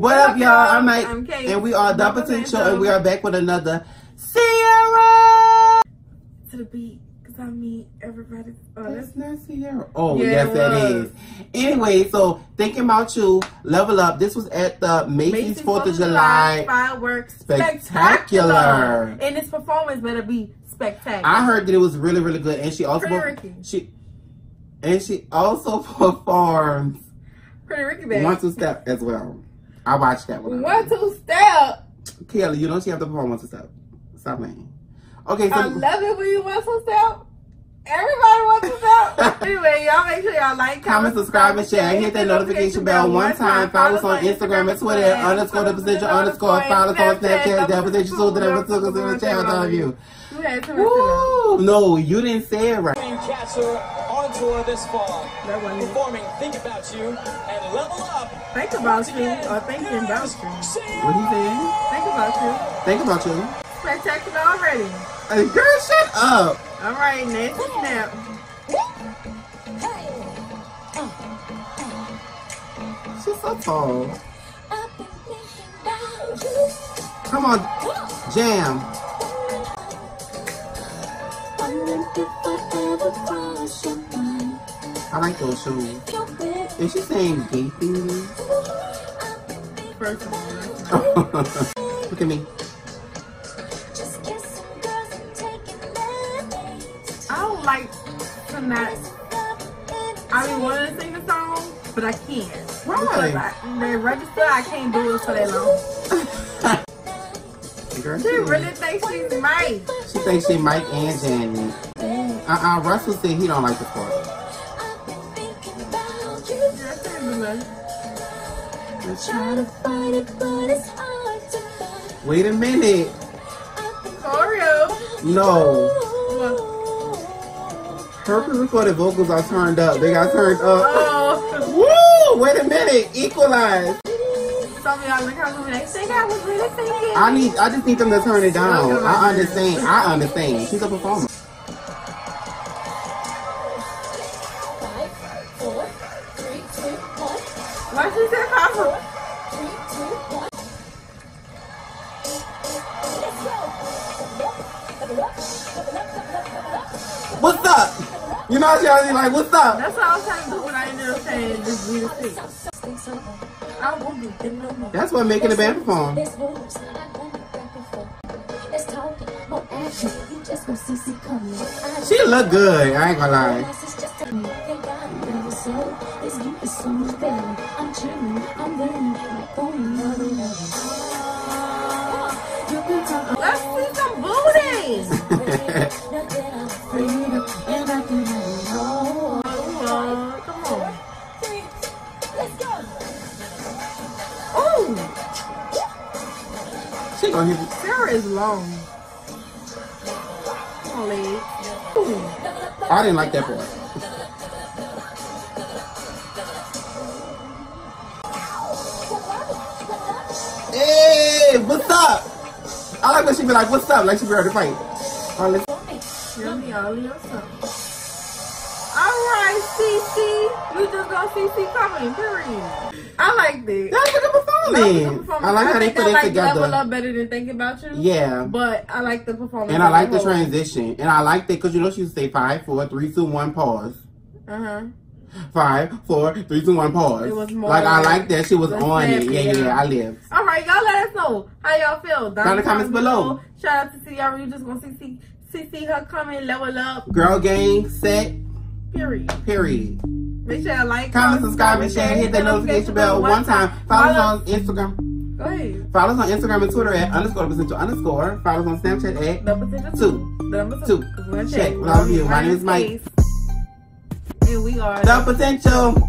What up, y'all? I'm Mike, I'm Kate, and we are The Potential, and we are back with another Ciara. To the beat, because I mean everybody. That's not Ciara. Oh, yeah, yes, that is. Anyway, so Thinking About You, Level Up. This was at the Macy's 4th of July fireworks spectacular. And this performance better be spectacular. I heard that it was really, really good, and she also performs Pretty Ricky baby. 1 2 Step as well. I watched that one. 1 2 Step. Kelly, you know she have to perform 1 2 Step. Stop playing. Okay, so I love it when you 1 2 Step. Everybody 1 2 Step. Anyway, y'all make sure y'all like, comment, subscribe, and share. Hit that notification bell one time. Follow us on Instagram and Twitter @ _The Potential _ Follow us on Snapchat. The Potential Soul that ever took us in the channel. All of you. Woo! No, you didn't say it right. Cats are on tour this fall, performing Think About You and Level Up. Think about you or thinking about you. What he saying? Think about you. Think about you. Spectacular already. Hey, girl, shut up. All right, next snap. She's so tall. Come on, jam. I like those shoes. Is she saying gay things? First of all, look at me. I don't like to not. I mean, want to sing the song, but I can't. Why? They register, I can't do it for that long. Girl, She really thinks she's Mike. She thinks she Mike and Janet. Russell said he don't like the part. Wait a minute. Oreo. No. Her pre-recorded vocals are turned up. They got turned up. Oh. Woo! Wait a minute. Equalize. Some of y'all in the comments like, think I was really thinking. I just need them to turn it down. I understand. She's a performer. 5, 4, 3, 2, 1. Why she said 5, 4, 3, 2, 1. Let's go. What's up? You know she always like, what's up? That's what I was trying to do when I ended up saying this beauty thing. I won't do it no more. That's what making the band perform. She look good, I ain't gonna lie. Let's see some booty. Come on. Oh, She gonna hit me. Ciara is long. Come on, lady. Ooh. I didn't like that part. Hey, what's up? I like when she be like, what's up? Like she be ready to fight. Yummy, all of yourself. Alright, CC. We just gonna CC coming, period. I like this. That's a good performance. I like how they put it together. Level Up better than Think About You. Yeah. But I like the performance. And I like the transition. And I like that because you know she used to say 5, 4, 3, 2, 1, pause. 5, 4, 3, 2, 1, pause. It was more like I like that she was on it. Yeah, I live. Alright, y'all let us know how y'all feel. Down in the comments below. Shout out to Ciara. You just gonna see her coming, level up. Girl gang set. Period. Make sure y'all like, comment, subscribe, and share. Hit that notification bell one time. Follow us on Instagram. Go ahead. Follow us on Instagram and Twitter @ _ Potential _. Follow us on Snapchat @ The Potential 2. Check. Love you. My name is Mike. And we are The Potential.